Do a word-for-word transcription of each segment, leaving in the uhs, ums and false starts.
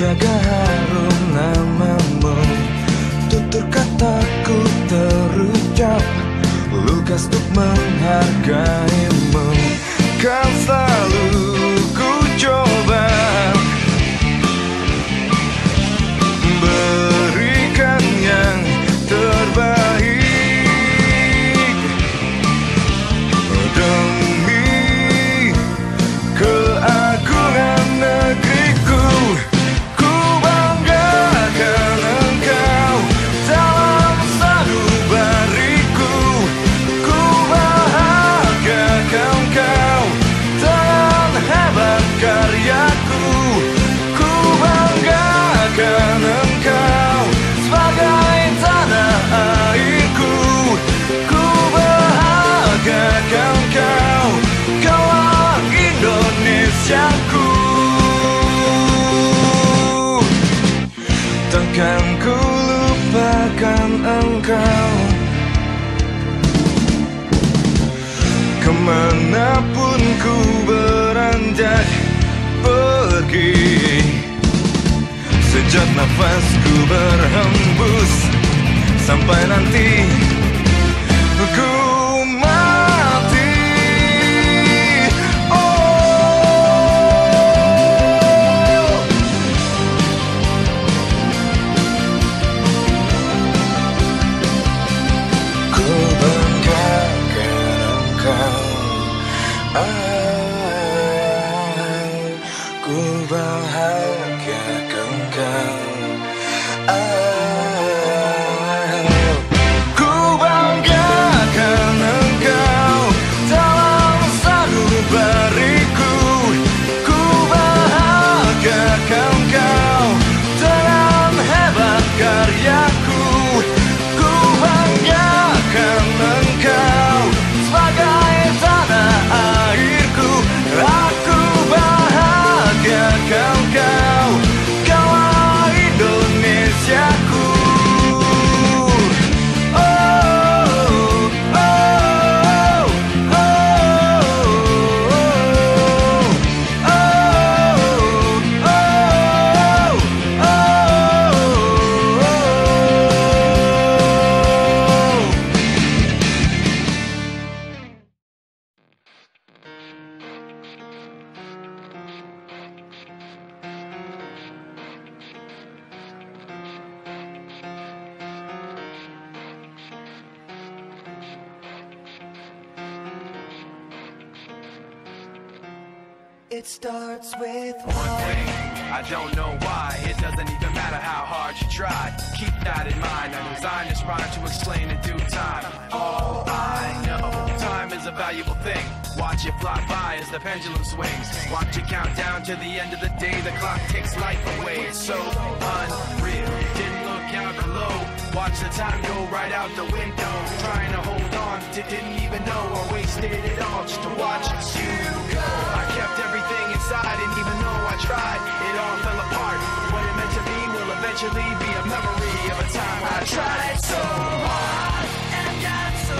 jaga harum namamu, tutur kataku terucap, lukas untuk menghargaimu. Kau selalu ku coba berikan yang terbaik demi keagungan negeriku. Ku banggakan engkau dalam sanubariku. Ku bahagiakan engkau dengan hebat karyaku. Ku banggakan engkau sebagai tanah airku. Ku bahagiakan engkau, kaulah Indonesiaku. Takkan ku lupakan engkau kemanapun ku beranjak pergi. Sejak nafasku berhembus sampai nanti ku mati. Oh, ku banggakan engkau, ah, ku bahagiakan engkau, ah, ku banggakan engkau dalam sanubariku. Ku bahagiakan engkau dengan hebat karyaku. Ku banggakan engkau sebagai tanah airku. Aku bahagiakan engkau, kaulah Indonesiaku. Oh, oh, oh, oh, oh, It starts with One thing, I don't know why. It doesn't even matter how hard you try. Keep that in mind. I designed this rhyme to explain in due time. All I know, time is a valuable thing. Watch it fly by as the pendulum swings. Watch it count down to the end of the day. The clock takes life away. It's so unreal. Didn't look out below. Watch the time go right out the window. Trying to hold on to didn't even know I wasted it all just to watch you go. I kept everything inside, and even though I tried, it all fell apart. What it meant to be will eventually be a memory of a time I tried so hard and got so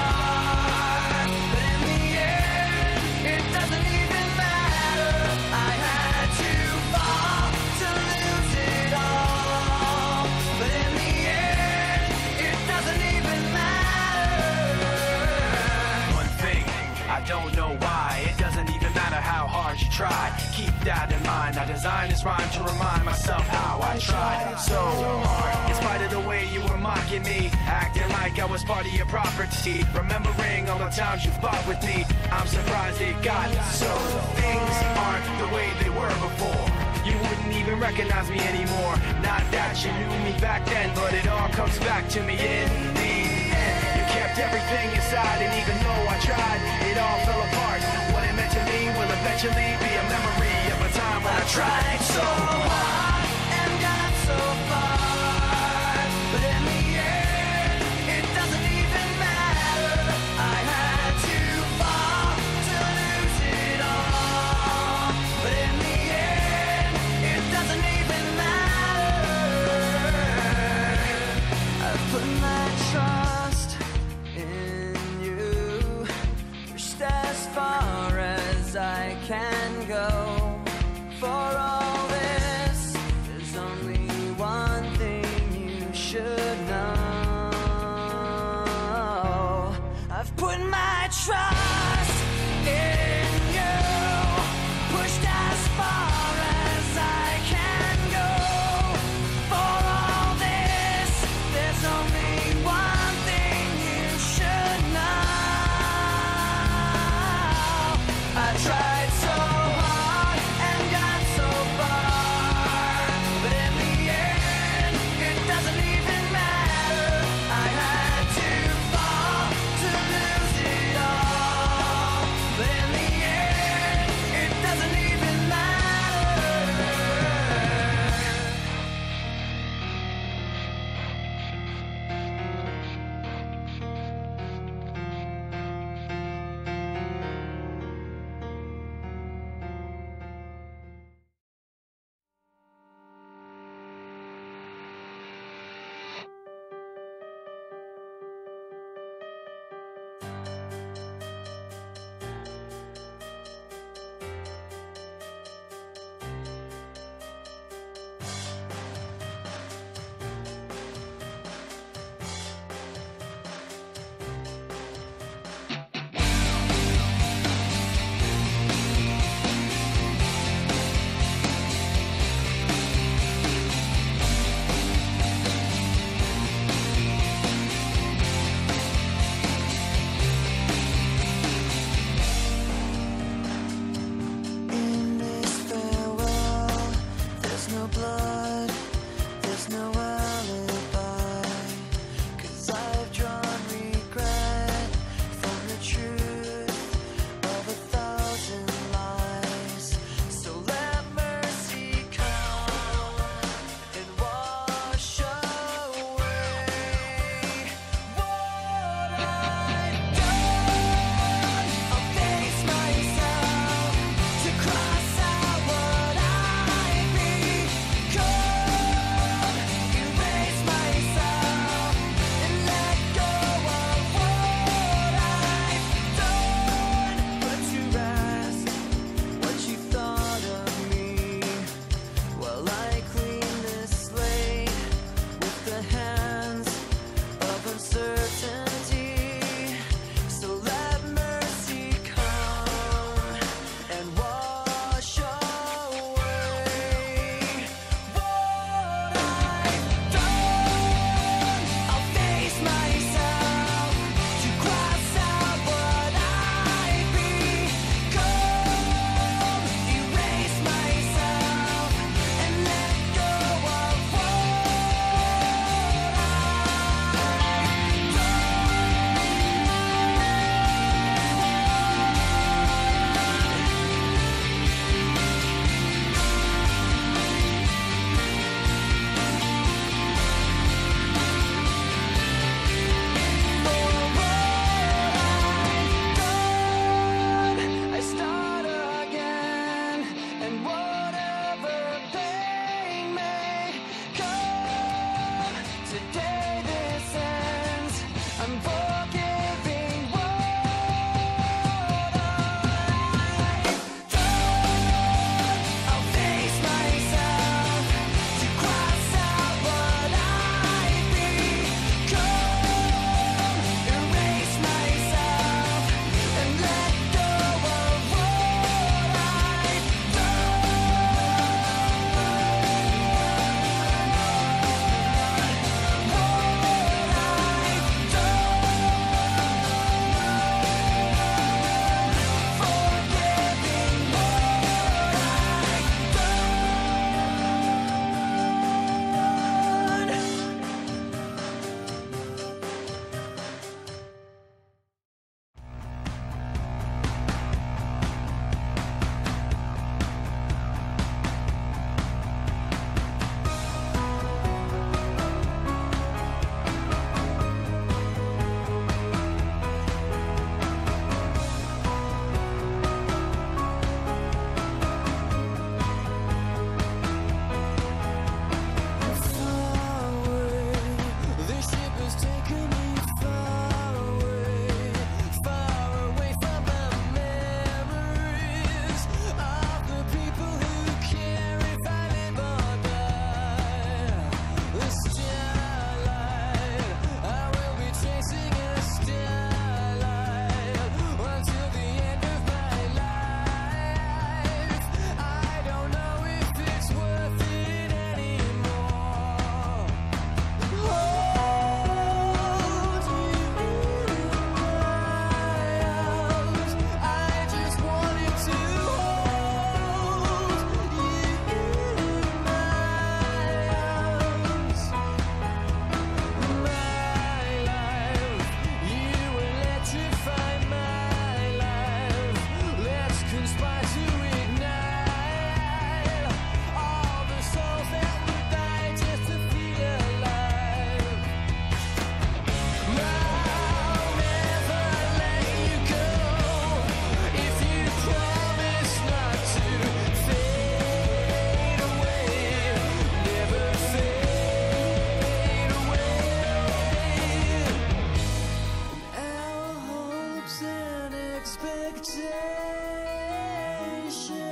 far. But in the end, it doesn't even matter. I had to fall to lose it all. But in the end, it doesn't even matter. One thing, I don't know why. It doesn't even matter how hard you try. Keep that in mind. I designed this rhyme to remind myself how I tried so hard. In spite of the way you were mocking me, acting like I was part of your property, remembering all the times you fought with me, I'm surprised it got so. Things aren't the way they were before. You wouldn't even recognize me anymore. Not that you knew me back then, but it all comes back to me in the end. You kept everything inside, and even though I tried, it all fell apart. What it meant to me will eventually be a memory of a time when I tried so hard and got so far. But in the end, it doesn't even matter. I had to fall to lose it all. But in the end, it doesn't even matter. I've put my trust in you, pushed as far as I can go for all my trust in you, pushed as far as I can go. For all this, there's only one thing you should know. I tried so hard and got so far, but in the end, it doesn't even matter. I had to fall to lose it all, but in the expectation.